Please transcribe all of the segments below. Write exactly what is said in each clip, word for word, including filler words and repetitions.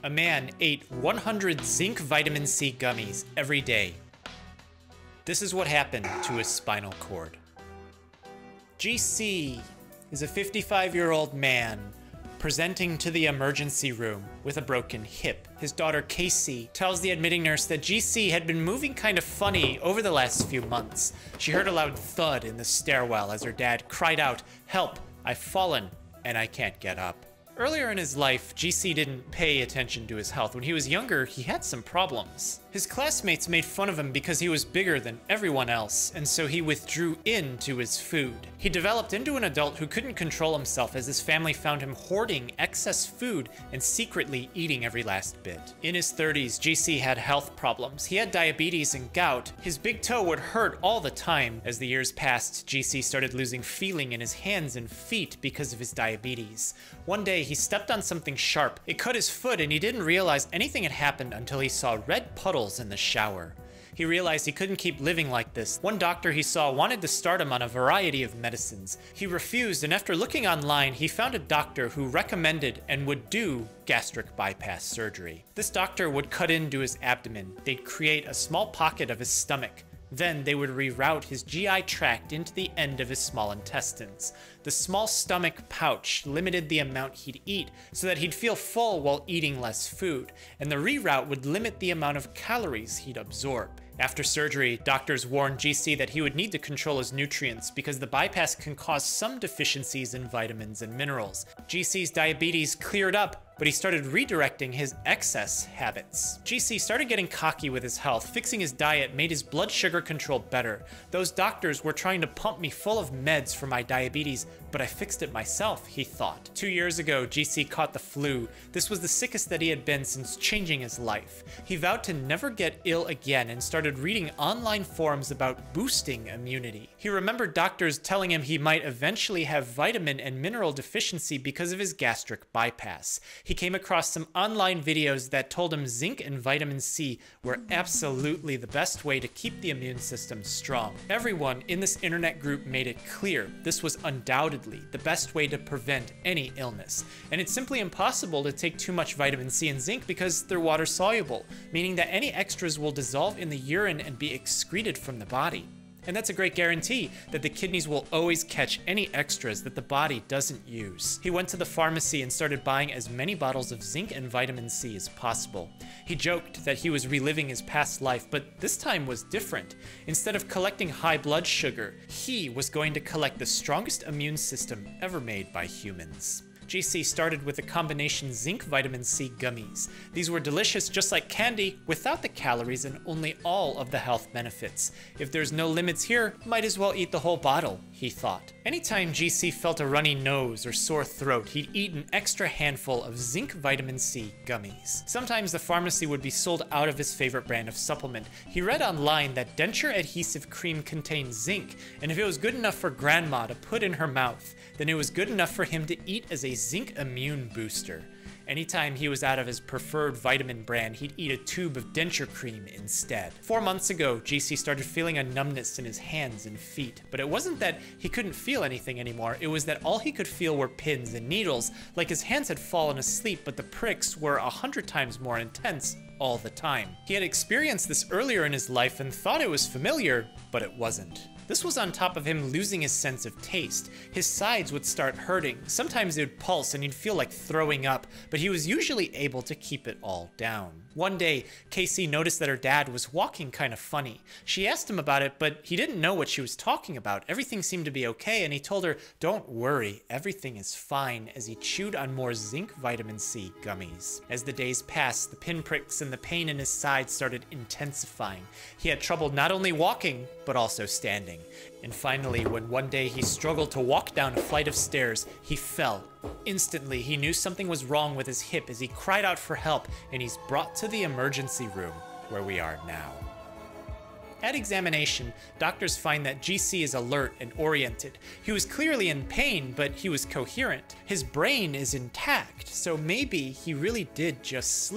A man ate one hundred zinc vitamin C gummies every day. This is what happened to his spinal cord. G C is a fifty-five-year-old man presenting to the emergency room with a broken hip. His daughter Casey tells the admitting nurse that G C had been moving kind of funny over the last few months. She heard a loud thud in the stairwell as her dad cried out, "Help, I've fallen and I can't get up." Earlier in his life, G C didn't pay attention to his health. When he was younger, he had some problems. His classmates made fun of him because he was bigger than everyone else, and so he withdrew into his food. He developed into an adult who couldn't control himself as his family found him hoarding excess food and secretly eating every last bit. In his thirties, G C had health problems. He had diabetes and gout. His big toe would hurt all the time. As the years passed, G C started losing feeling in his hands and feet because of his diabetes. One day, he stepped on something sharp. It cut his foot and he didn't realize anything had happened until he saw red puddles in the shower. He realized he couldn't keep living like this. One doctor he saw wanted to start him on a variety of medicines. He refused, and after looking online, he found a doctor who recommended and would do gastric bypass surgery. This doctor would cut into his abdomen. They'd create a small pocket of his stomach. Then they would reroute his G I tract into the end of his small intestines. The small stomach pouch limited the amount he'd eat so that he'd feel full while eating less food, and the reroute would limit the amount of calories he'd absorb. After surgery, doctors warned G C that he would need to control his nutrients because the bypass can cause some deficiencies in vitamins and minerals. G C's diabetes cleared up, but he started redirecting his excess habits. G C started getting cocky with his health. Fixing his diet made his blood sugar control better. Those doctors were trying to pump me full of meds for my diabetes, but I fixed it myself, he thought. Two years ago, G C caught the flu. This was the sickest that he had been since changing his life. He vowed to never get ill again and started reading online forums about boosting immunity. He remembered doctors telling him he might eventually have vitamin and mineral deficiency because of his gastric bypass. He came across some online videos that told him zinc and vitamin C were absolutely the best way to keep the immune system strong. Everyone in this internet group made it clear this was undoubtedly the best way to prevent any illness. And it's simply impossible to take too much vitamin C and zinc because they're water soluble, meaning that any extras will dissolve in the urine and be excreted from the body. And that's a great guarantee that the kidneys will always catch any extras that the body doesn't use. He went to the pharmacy and started buying as many bottles of zinc and vitamin C as possible. He joked that he was reliving his past life, but this time was different. Instead of collecting high blood sugar, he was going to collect the strongest immune system ever made by humans. G C started with a combination zinc vitamin C gummies. These were delicious just like candy without the calories and only all of the health benefits. If there's no limits here, might as well eat the whole bottle, he thought. Anytime G C felt a runny nose or sore throat, he'd eat an extra handful of zinc vitamin C gummies. Sometimes the pharmacy would be sold out of his favorite brand of supplement. He read online that denture adhesive cream contained zinc, and if it was good enough for grandma to put in her mouth, then it was good enough for him to eat as a zinc immune booster. Anytime he was out of his preferred vitamin brand, he'd eat a tube of denture cream instead. Four months ago, G C started feeling a numbness in his hands and feet, but it wasn't that he couldn't feel anything anymore, it was that all he could feel were pins and needles, like his hands had fallen asleep, but the pricks were a hundred times more intense all the time. He had experienced this earlier in his life and thought it was familiar, but it wasn't. This was on top of him losing his sense of taste. His sides would start hurting. Sometimes it would pulse and he'd feel like throwing up, but he was usually able to keep it all down. One day, Casey noticed that her dad was walking kind of funny. She asked him about it, but he didn't know what she was talking about. Everything seemed to be okay, and he told her, "Don't worry, everything is fine," as he chewed on more zinc vitamin C gummies. As the days passed, the pinpricks and the pain in his side started intensifying. He had trouble not only walking, but also standing. And finally, when one day he struggled to walk down a flight of stairs, he fell. Instantly, he knew something was wrong with his hip as he cried out for help, and he's brought to the emergency room, where we are now. At examination, doctors find that G C is alert and oriented. He was clearly in pain, but he was coherent. His brain is intact, so maybe he really did just slip.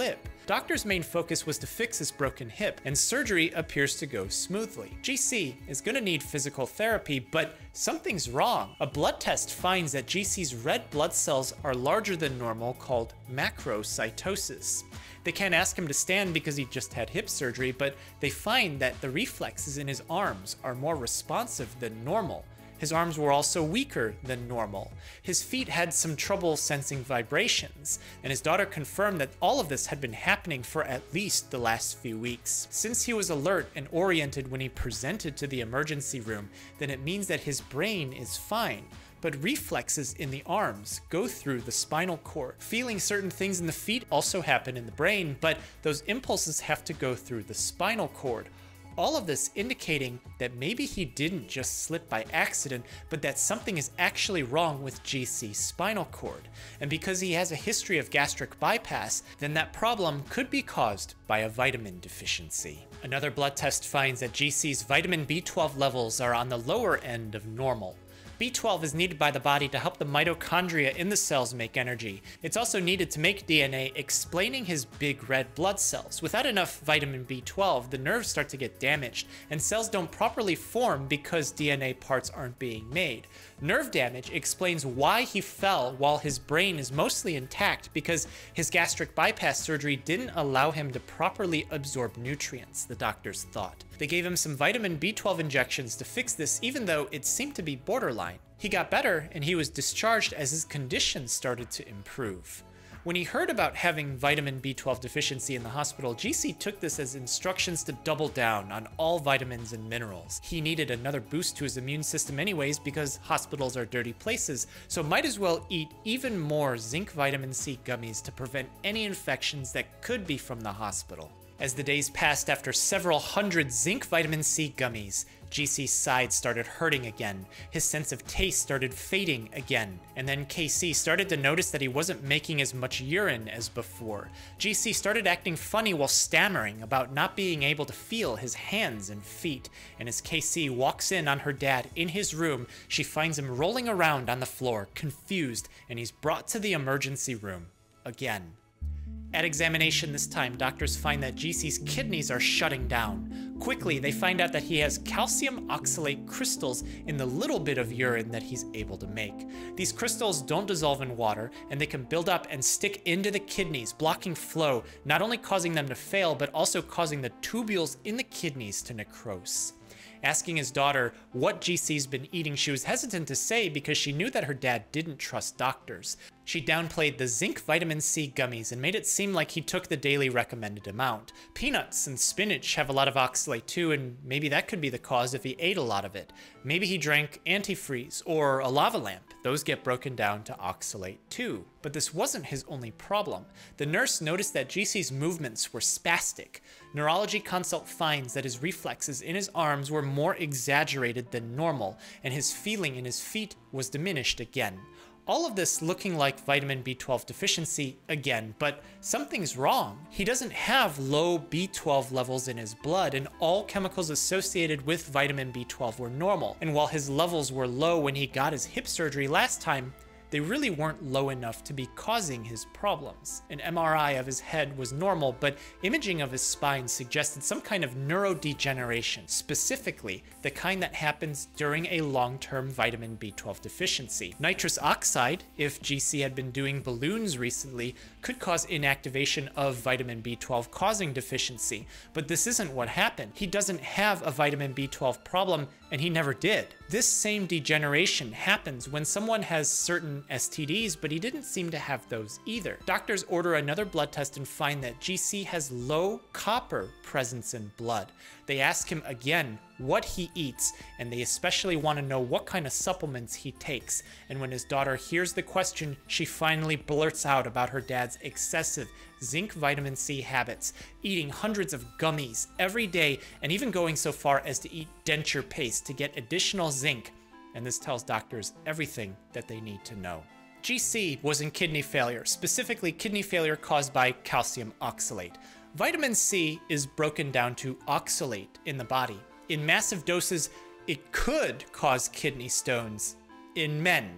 Doctor's main focus was to fix his broken hip, and surgery appears to go smoothly. G C is gonna need physical therapy, but something's wrong. A blood test finds that G C's red blood cells are larger than normal, called macrocytosis. They can't ask him to stand because he just had hip surgery, but they find that the reflexes in his arms are more responsive than normal. His arms were also weaker than normal. His feet had some trouble sensing vibrations, and his daughter confirmed that all of this had been happening for at least the last few weeks. Since he was alert and oriented when he presented to the emergency room, then it means that his brain is fine. But reflexes in the arms go through the spinal cord. Feeling certain things in the feet also happen in the brain, but those impulses have to go through the spinal cord. All of this indicating that maybe he didn't just slip by accident, but that something is actually wrong with G C's spinal cord. And because he has a history of gastric bypass, then that problem could be caused by a vitamin deficiency. Another blood test finds that G C's vitamin B twelve levels are on the lower end of normal. B twelve is needed by the body to help the mitochondria in the cells make energy. It's also needed to make D N A, explaining his big red blood cells. Without enough vitamin B twelve, the nerves start to get damaged, and cells don't properly form because D N A parts aren't being made. Nerve damage explains why he fell while his brain is mostly intact, because his gastric bypass surgery didn't allow him to properly absorb nutrients, the doctors thought. They gave him some vitamin B twelve injections to fix this, even though it seemed to be borderline. He got better, and he was discharged as his condition started to improve. When he heard about having vitamin B twelve deficiency in the hospital, G C took this as instructions to double down on all vitamins and minerals. He needed another boost to his immune system anyways, because hospitals are dirty places, so might as well eat even more zinc vitamin C gummies to prevent any infections that could be from the hospital. As the days passed after several hundred zinc vitamin C gummies, G C's side started hurting again, his sense of taste started fading again, and then K C started to notice that he wasn't making as much urine as before. G C started acting funny while stammering about not being able to feel his hands and feet, and as K C walks in on her dad in his room, she finds him rolling around on the floor, confused, and he's brought to the emergency room again. At examination this time, doctors find that G C's kidneys are shutting down. Quickly, they find out that he has calcium oxalate crystals in the little bit of urine that he's able to make. These crystals don't dissolve in water, and they can build up and stick into the kidneys, blocking flow, not only causing them to fail, but also causing the tubules in the kidneys to necrose. Asking his daughter what G C's been eating, she was hesitant to say because she knew that her dad didn't trust doctors. She downplayed the zinc vitamin C gummies and made it seem like he took the daily recommended amount. Peanuts and spinach have a lot of oxalate too, and maybe that could be the cause if he ate a lot of it. Maybe he drank antifreeze or a lava lamp. Those get broken down to oxalate too. But this wasn't his only problem. The nurse noticed that G C's movements were spastic. Neurology consult finds that his reflexes in his arms were more exaggerated than normal, and his feeling in his feet was diminished again. All of this looking like vitamin B twelve deficiency again, but something's wrong. He doesn't have low B twelve levels in his blood, and all chemicals associated with vitamin B twelve were normal. And while his levels were low when he got his hip surgery last time, they really weren't low enough to be causing his problems. An M R I of his head was normal, but imaging of his spine suggested some kind of neurodegeneration, specifically the kind that happens during a long-term vitamin B twelve deficiency. Nitrous oxide, if G C had been doing balloons recently, could cause inactivation of vitamin B twelve, causing deficiency, but this isn't what happened. He doesn't have a vitamin B twelve problem, and he never did. This same degeneration happens when someone has certain S T Ds, but he didn't seem to have those either. Doctors order another blood test and find that G C has low copper presence in blood. They ask him again what he eats, and they especially want to know what kind of supplements he takes. And when his daughter hears the question, she finally blurts out about her dad's excessive zinc vitamin C habits, eating hundreds of gummies every day, and even going so far as to eat denture paste to get additional zinc. And this tells doctors everything that they need to know. G C was in kidney failure, specifically kidney failure caused by calcium oxalate. Vitamin C is broken down to oxalate in the body. In massive doses, it could cause kidney stones in men.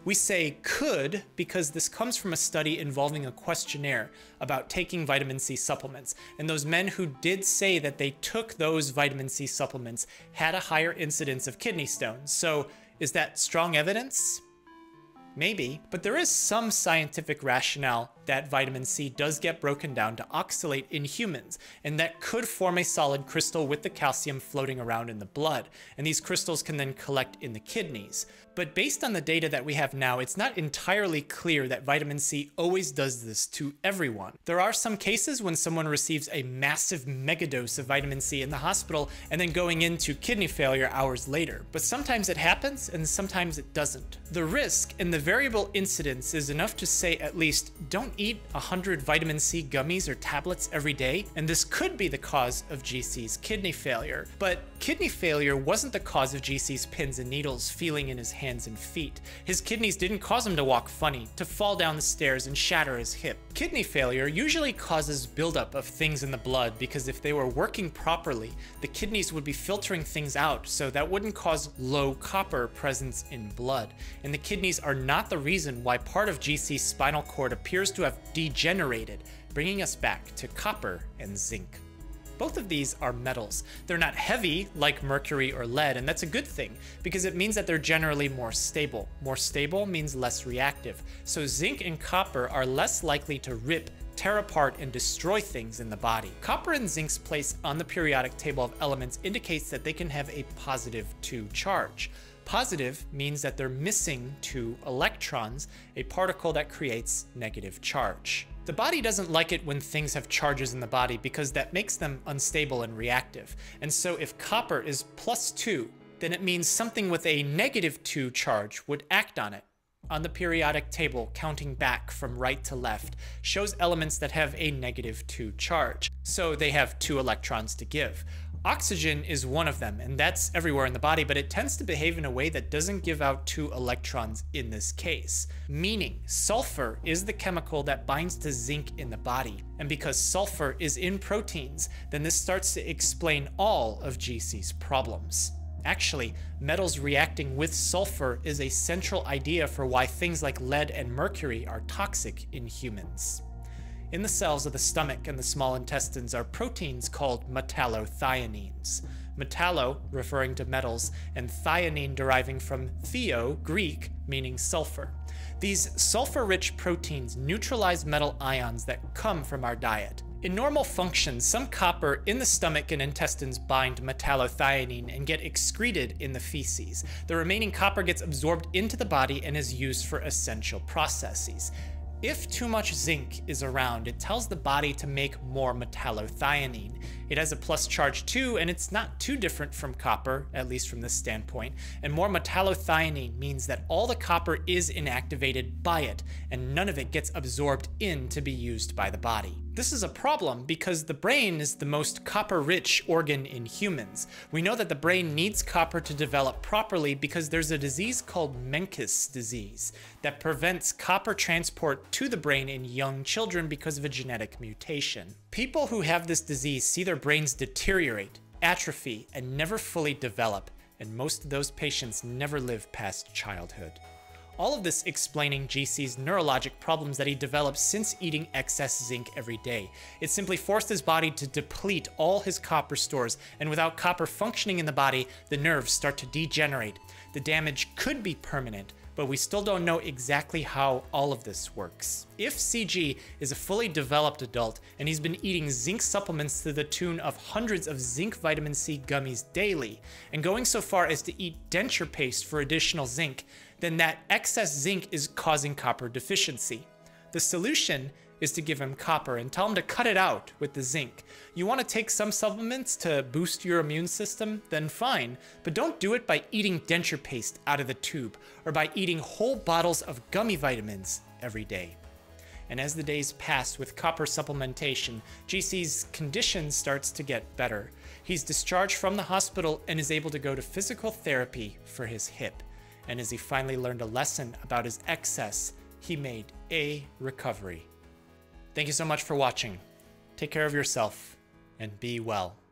We say could because this comes from a study involving a questionnaire about taking vitamin C supplements, and those men who did say that they took those vitamin C supplements had a higher incidence of kidney stones. So is that strong evidence? Maybe, but there is some scientific rationale that vitamin C does get broken down to oxalate in humans, and that could form a solid crystal with the calcium floating around in the blood, and these crystals can then collect in the kidneys. But based on the data that we have now, it's not entirely clear that vitamin C always does this to everyone. There are some cases when someone receives a massive megadose of vitamin C in the hospital and then going into kidney failure hours later, but sometimes it happens and sometimes it doesn't. The risk and the variable incidence is enough to say at least don't eat one hundred vitamin C gummies or tablets every day, and this could be the cause of G C's kidney failure. But kidney failure wasn't the cause of G C's pins and needles feeling in his hands and feet. His kidneys didn't cause him to walk funny, to fall down the stairs and shatter his hip. Kidney failure usually causes buildup of things in the blood because if they were working properly, the kidneys would be filtering things out, so that wouldn't cause low copper presence in blood. And the kidneys are not the reason why part of G C's spinal cord appears to have degenerated, bringing us back to copper and zinc. Both of these are metals. They're not heavy like mercury or lead, and that's a good thing because it means that they're generally more stable. More stable means less reactive. So zinc and copper are less likely to rip, tear apart, and destroy things in the body. Copper and zinc's place on the periodic table of elements indicates that they can have a positive two charge. Positive means that they're missing two electrons, a particle that creates negative charge. The body doesn't like it when things have charges in the body because that makes them unstable and reactive. And so if copper is plus two, then it means something with a negative two charge would act on it. On the periodic table, counting back from right to left, shows elements that have a negative two charge. So they have two electrons to give. Oxygen is one of them, and that's everywhere in the body, but it tends to behave in a way that doesn't give out two electrons in this case. Meaning, sulfur is the chemical that binds to zinc in the body. And because sulfur is in proteins, then this starts to explain all of G C's problems. Actually, metals reacting with sulfur is a central idea for why things like lead and mercury are toxic in humans. In the cells of the stomach and the small intestines are proteins called metallothioneins. Metallo, referring to metals, and thionine deriving from theo, Greek, meaning sulfur. These sulfur-rich proteins neutralize metal ions that come from our diet. In normal function, some copper in the stomach and intestines bind metallothionine and get excreted in the feces. The remaining copper gets absorbed into the body and is used for essential processes. If too much zinc is around, it tells the body to make more metallothionine. It has a plus charge too, and it's not too different from copper, at least from this standpoint, and more metallothionine means that all the copper is inactivated by it, and none of it gets absorbed in to be used by the body. This is a problem because the brain is the most copper-rich organ in humans. We know that the brain needs copper to develop properly because there's a disease called Menkes disease that prevents copper transport to the brain in young children because of a genetic mutation. People who have this disease see their brains deteriorate, atrophy, and never fully develop, and most of those patients never live past childhood. All of this explaining G C's neurologic problems that he developed since eating excess zinc every day. It simply forced his body to deplete all his copper stores, and without copper functioning in the body, the nerves start to degenerate. The damage could be permanent, but we still don't know exactly how all of this works. If C G is a fully developed adult and he's been eating zinc supplements to the tune of hundreds of zinc vitamin C gummies daily, and going so far as to eat denture paste for additional zinc, then that excess zinc is causing copper deficiency. The solution is to give him copper and tell him to cut it out with the zinc. You want to take some supplements to boost your immune system? Then fine, but don't do it by eating denture paste out of the tube or by eating whole bottles of gummy vitamins every day. And as the days pass with copper supplementation, G C's condition starts to get better. He's discharged from the hospital and is able to go to physical therapy for his hip. And as he finally learned a lesson about his excess, he made a recovery. Thank you so much for watching. Take care of yourself and be well.